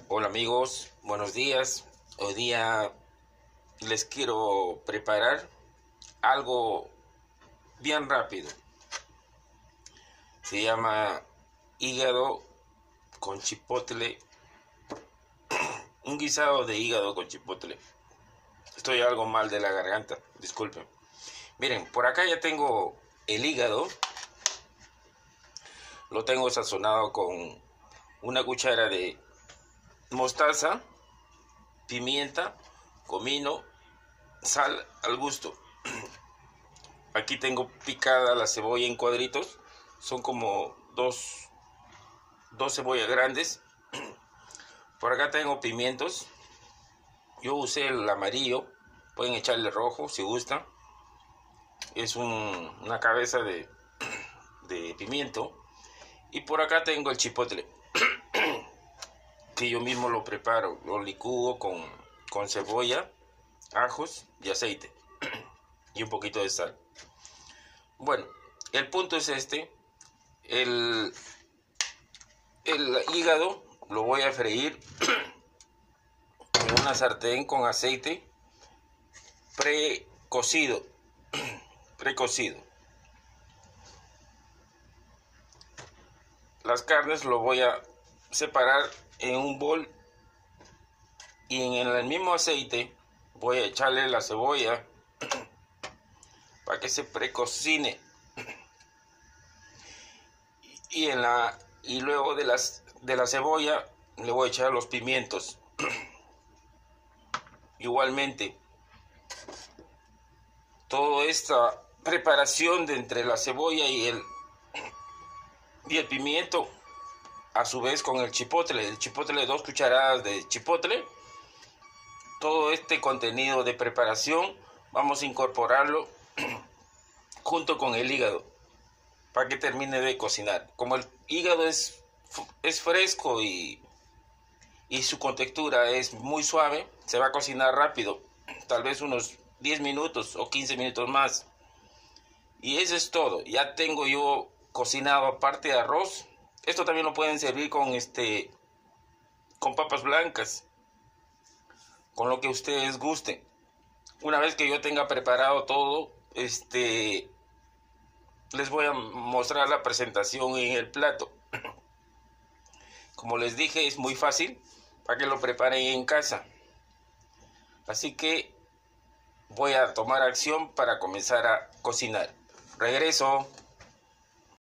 Hola amigos, buenos días. Hoy día les quiero preparar algo bien rápido. Se llama hígado con chipotle, un guisado de hígado con chipotle. Estoy algo mal de la garganta, disculpen. Miren, por acá ya tengo el hígado. Lo tengo sazonado con una cuchara de mostaza, pimienta, comino, sal al gusto. Aquí tengo picada la cebolla en cuadritos. Son como dos cebollas grandes. Por acá tengo pimientos. Yo usé el amarillo. Pueden echarle rojo si gustan. Es una cabeza de pimiento. Y por acá tengo el chipotle, que yo mismo lo preparo. Lo licúo con cebolla, ajos y aceite. Y un poquito de sal. Bueno, el punto es este. El hígado lo voy a freír en una sartén con aceite precocido. Las carnes lo voy a separar en un bol y en el mismo aceite voy a echarle la cebolla para que se precocine. Y luego de la cebolla le voy a echar los pimientos. Igualmente, toda esta preparación de entre la cebolla y el pimiento, a su vez con el chipotle, 2 cucharadas de chipotle, todo este contenido de preparación vamos a incorporarlo junto con el hígado para que termine de cocinar. Como el hígado es fresco y su contextura es muy suave, se va a cocinar rápido, tal vez unos 10 minutos o 15 minutos más. Y eso es todo. Ya tengo yo cocinado, aparte de arroz. Esto también lo pueden servir con papas blancas, con lo que ustedes gusten. Una vez que yo tenga preparado todo, les voy a mostrar la presentación en el plato. Como les dije, es muy fácil para que lo preparen en casa. Así que voy a tomar acción para comenzar a cocinar. Regreso.